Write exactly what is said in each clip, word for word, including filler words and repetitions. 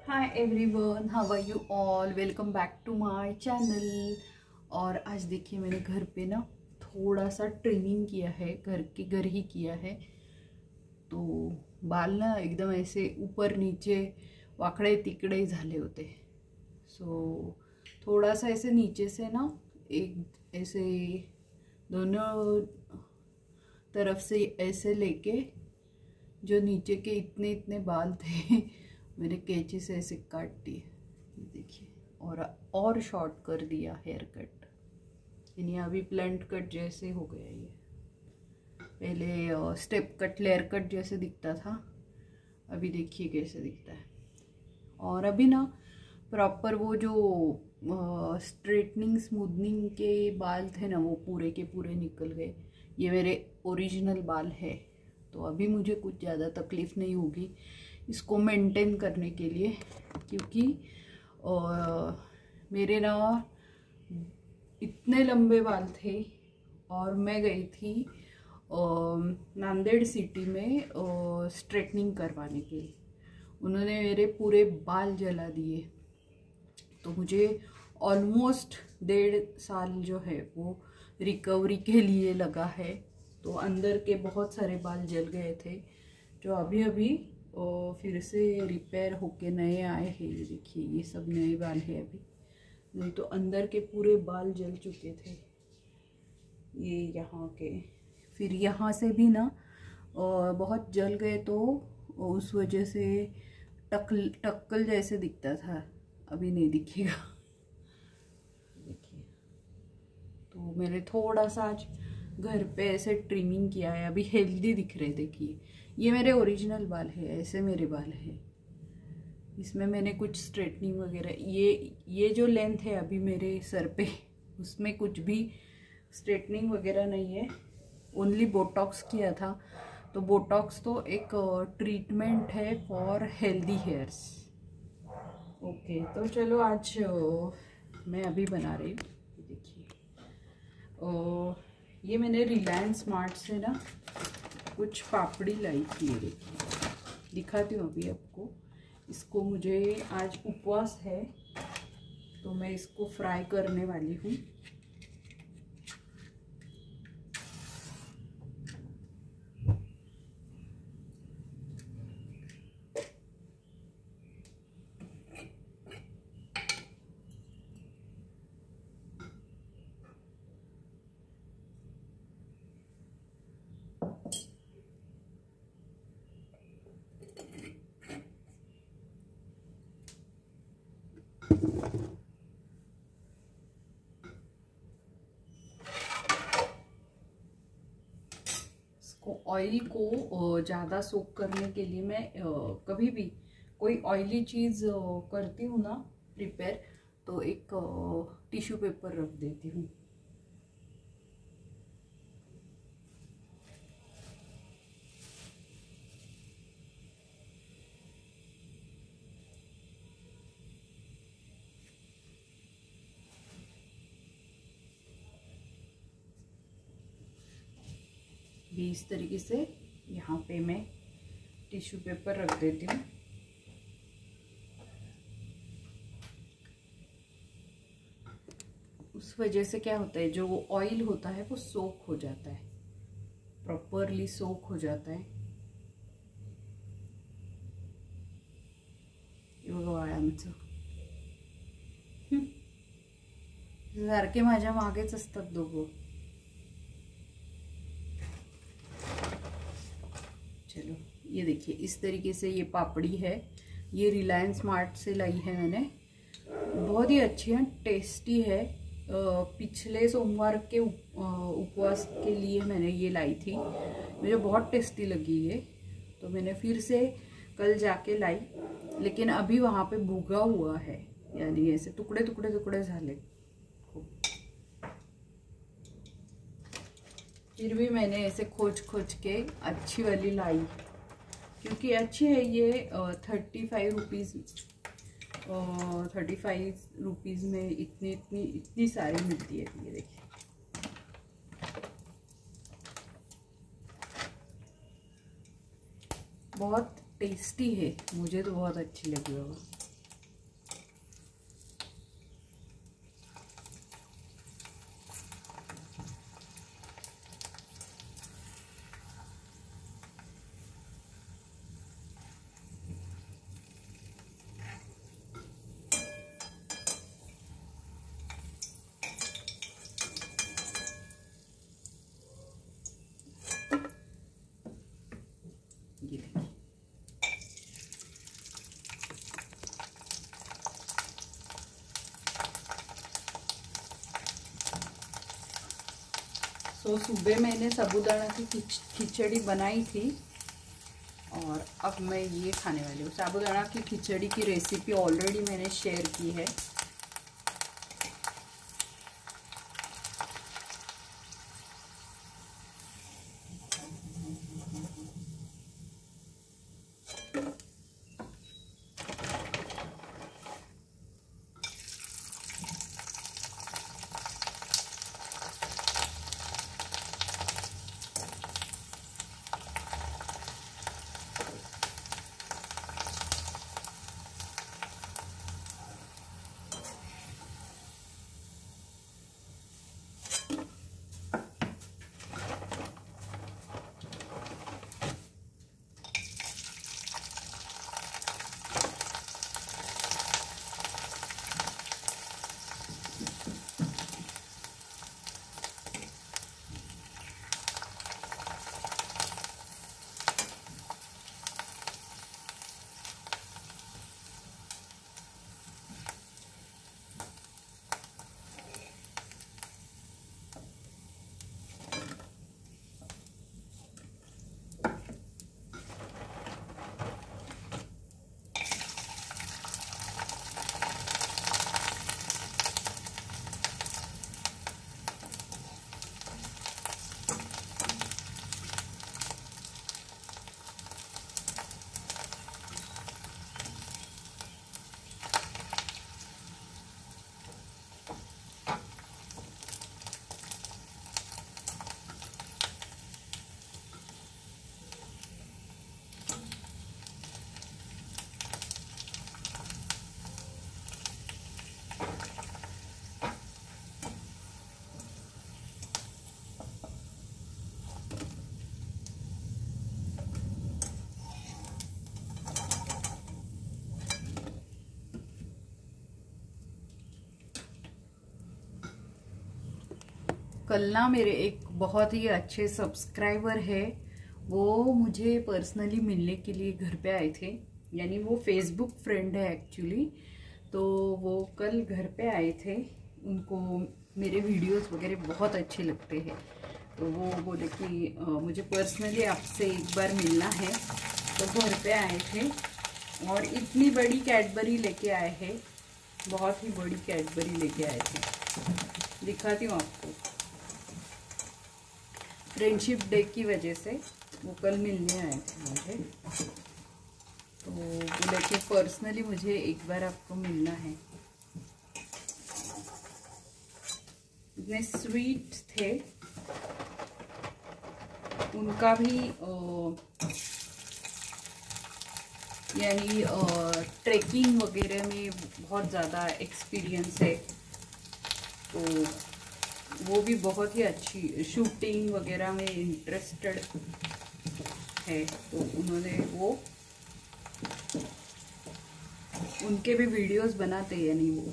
Hi everyone, how are you all. Welcome back to my channel. और आज देखिए मैंने घर पे ना थोड़ा सा ट्रिमिंग किया है, घर के घर ही किया है। तो बाल ना एकदम ऐसे ऊपर नीचे वाकड़े तिकड़े झाले होते। सो थोड़ा सा ऐसे नीचे से ना एक ऐसे दोनों तरफ से ऐसे लेके जो नीचे के इतने इतने बाल थे मेरे कैंची से ऐसे काट दिए, ये देखिए। और और शॉर्ट कर दिया हेयर कट, यानी अभी प्लंट कट जैसे हो गया। ये पहले स्टेप कट लेयर कट जैसे दिखता था, अभी देखिए कैसे दिखता है। और अभी ना प्रॉपर वो जो स्ट्रेटनिंग स्मूदनिंग के बाल थे ना वो पूरे के पूरे निकल गए। ये मेरे ओरिजिनल बाल है, तो अभी मुझे कुछ ज़्यादा तकलीफ़ नहीं होगी इसको मेंटेन करने के लिए, क्योंकि आ, मेरे ना इतने लंबे बाल थे। और मैं गई थी नांदेड़ सिटी में स्ट्रेटनिंग करवाने के लिए। उन्होंने मेरे पूरे बाल जला दिए, तो मुझे ऑलमोस्ट डेढ़ साल जो है वो रिकवरी के लिए लगा है। तो अंदर के बहुत सारे बाल जल गए थे जो अभी अभी और फिर से रिपेयर होके नए आए हैं। ये देखिए, ये सब नए बाल है अभी, नहीं तो अंदर के पूरे बाल जल चुके थे। ये यहाँ के, फिर यहाँ से भी ना बहुत जल गए, तो उस वजह से टकल टक्कल जैसे दिखता था, अभी नहीं दिखेगा। देखिए, तो मैंने थोड़ा सा आज घर पे ऐसे ट्रिमिंग किया है, अभी हेल्दी दिख रहे। देखिए, ये मेरे ओरिजिनल बाल है, ऐसे मेरे बाल है। इसमें मैंने कुछ स्ट्रेटनिंग वगैरह, ये ये जो लेंथ है अभी मेरे सर पे, उसमें कुछ भी स्ट्रेटनिंग वगैरह नहीं है, ओनली बोटॉक्स किया था। तो बोटॉक्स तो एक ट्रीटमेंट है फॉर हेल्दी हेयर्स। ओके, तो चलो आज मैं अभी बना रही हूँ। देखिए, ये मैंने रिलायंस स्मार्ट से ना कुछ पापड़ी लाई थी, ये देखिए, दिखाती हूँ अभी आपको। इसको मुझे आज उपवास है, तो मैं इसको फ्राई करने वाली हूँ। ऑयल को ज़्यादा सोक करने के लिए मैं कभी भी कोई ऑयली चीज़ करती हूँ ना प्रिपेयर, तो एक टिश्यू पेपर रख देती हूँ। भी इस तरीके से यहाँ पे मैं टिश्यू पेपर रख देती हूँ। उस वजह से क्या होता है, जो ऑयल होता है वो सोक हो जाता है, प्रॉपरली सोक हो जाता है। आमचं सारखे माझ्या मागेच असतात दोघं। चलो, ये देखिए, इस तरीके से ये पापड़ी है। ये रिलायंस स्मार्ट से लाई है मैंने, बहुत ही अच्छी है, टेस्टी है। पिछले सोमवार के उपवास के लिए मैंने ये लाई थी, मुझे बहुत टेस्टी लगी ये, तो मैंने फिर से कल जाके लाई। लेकिन अभी वहाँ पे भुगा हुआ है, यानी ऐसे टुकड़े टुकड़े टुकड़े झाले। फिर भी मैंने ऐसे खोज खोज के अच्छी वाली लाई, क्योंकि अच्छी है ये। Thirty five rupees thirty five rupees में इतनी इतनी इतनी सारी मिलती है। ये देखिए, बहुत टेस्टी है, मुझे तो बहुत अच्छी लगी होगा। तो सुबह मैंने साबूदाना की खिच खिचड़ी बनाई थी और अब मैं ये खाने वाली हूँ। साबूदाना की खिचड़ी की रेसिपी ऑलरेडी मैंने शेयर की है। कल ना मेरे एक बहुत ही अच्छे सब्सक्राइबर है, वो मुझे पर्सनली मिलने के लिए घर पे आए थे। यानी वो फेसबुक फ्रेंड है एक्चुअली। तो वो कल घर पे आए थे, उनको मेरे वीडियोस वगैरह बहुत अच्छे लगते हैं। तो वो बोले कि आ, मुझे पर्सनली आपसे एक बार मिलना है। तो घर पे आए थे और इतनी बड़ी कैडबरी लेके आए हैं, बहुत ही बड़ी कैडबरी लेके आए थे। दिखाती हूँ आपको। फ्रेंडशिप डे की वजह से वो कल मिलने आए थे मुझे। तो बोले कि पर्सनली मुझे एक बार आपको मिलना है। इतने स्वीट थे। उनका भी यानी ट्रैकिंग वगैरह में बहुत ज़्यादा एक्सपीरियंस है। तो वो भी बहुत ही अच्छी शूटिंग वगैरह में इंटरेस्टेड है। तो उन्होंने वो उनके भी वीडियोस बनाते हैं। यानी वो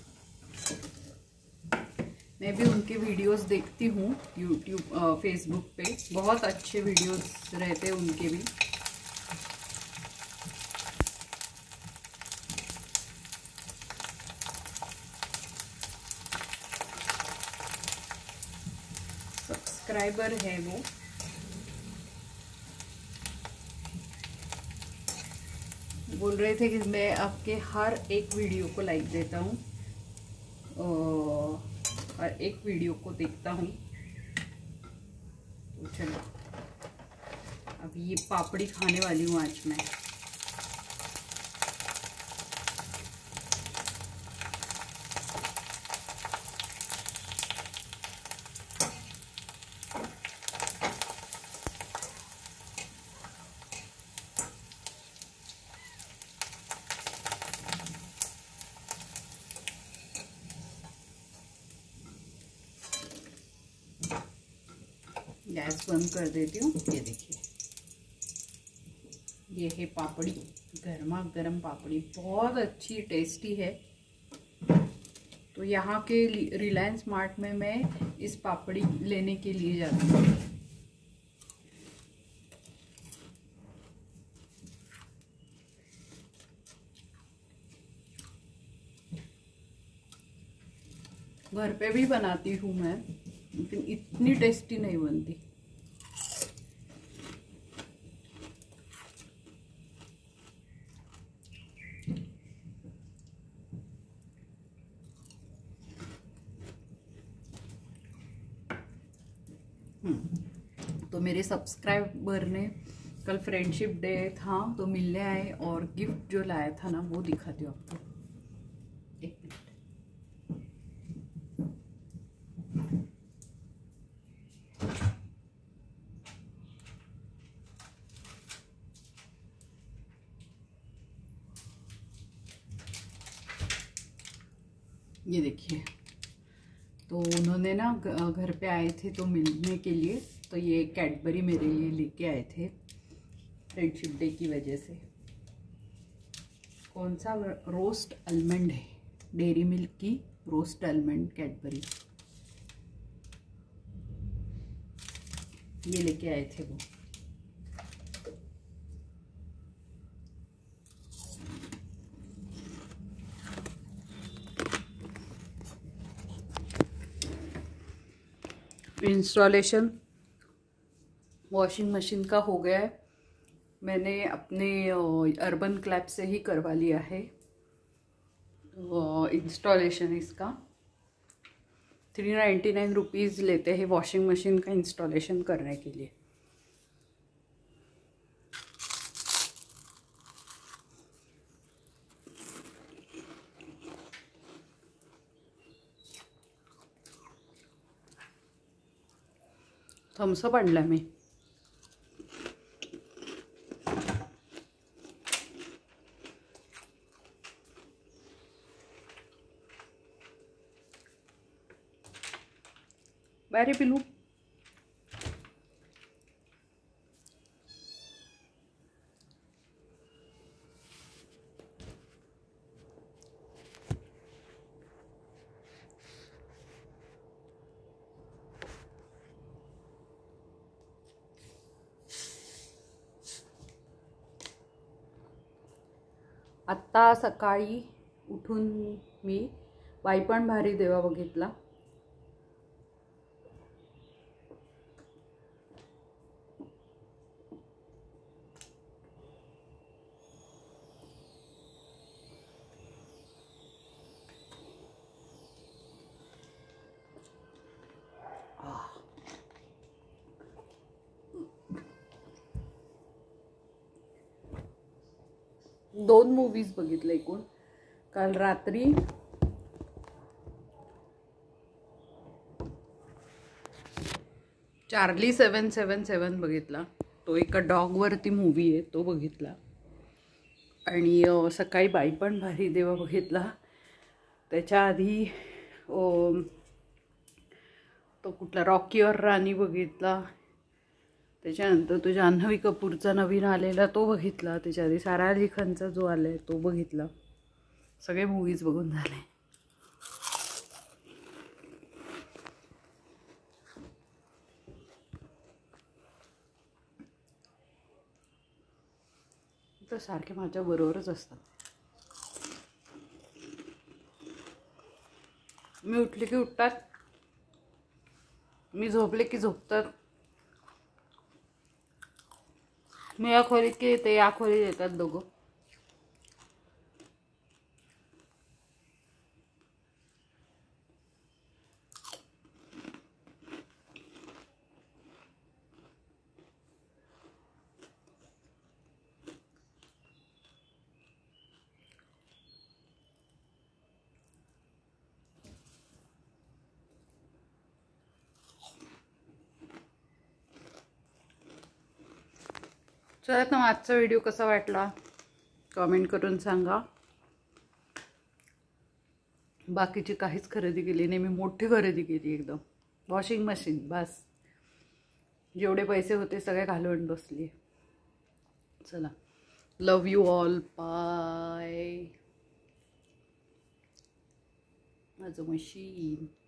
मैं भी उनके वीडियोस देखती हूँ यूट्यूब फेसबुक पे। बहुत अच्छे वीडियोस रहते हैं उनके भी। सब्सक्राइबर है वो। बोल रहे थे कि मैं आपके हर एक वीडियो को लाइक देता हूँ और एक वीडियो को देखता हूँ। तो चलो अब ये पापड़ी खाने वाली हूँ आज मैं। गैस बंद कर देती हूँ। ये देखिए, ये है पापड़ी, गर्मा गर्म पापड़ी, बहुत अच्छी टेस्टी है। तो यहाँ के रिलायंस मार्ट में मैं इस पापड़ी लेने के लिए जाती हूँ। घर पे भी बनाती हूँ मैं, लेकिन इतनी टेस्टी नहीं बनती। तो मेरे सब्सक्राइबर ने कल फ्रेंडशिप डे था तो मिलने आए और गिफ्ट जो लाया था ना वो दिखाती हूँ आपको। एक मिनट। ये देखिए, तो उन्होंने ना घर पे आए थे तो मिलने के लिए, तो ये कैडबरी मेरे लिए लेके आए थे फ्रेंडशिप डे की वजह से। कौन सा? रोस्ट आलमंड है, डेयरी मिल्क की रोस्ट आलमंड कैडबरी, ये लेके आए थे वो। इंस्टॉलेशन वॉशिंग मशीन का हो गया है। मैंने अपने अर्बन क्लैप से ही करवा लिया है इंस्टॉलेशन इसका। थ्री नाइन्टी नाइन रुपीज़ लेते हैं वॉशिंग मशीन का इंस्टॉलेशन करने के लिए। थम्सअप आणला मी। बारे पिलू। आत्ता सकाळी उठून मी बाई पण भारी देवा बघितला। दोन मूवीज बघितले एकूण काल रात्री। चार्ली सेवन सेवन सेवन बघितला, तो एका डॉगवरती मूवी आहे तो बघितला। आणि सकाळी बाई पण भारी देवा बघितला। त्याच्या आधी तो कुठला रॉकी और रानी बघितला। त्याच्यानंतर तो जान्हवी कपूरचा नवीन आलेला तो बघितला। त्याच्या आधी सारा अली खानचा जो आलाय तो बघितला। सगळे मूवीज बघून झाले। तर सारखे माझ्या बरोबरच असतात। मी उठले की उठतात, मी झोपले की झोपतात, मी या खोलीत की ते या खोलीत येतात दोघं। चला तर आजचा व्हिडिओ कसा वाटला कमेंट करून सांगा। बाकीची काहीच खरेदी केली नाही, मी मोठी खरेदी केली एकदम। वॉशिंग मशीन बस, जेवढे पैसे होते सगळे घालवून बसली। चला, लव यू ऑल, बाय। माझं मशीन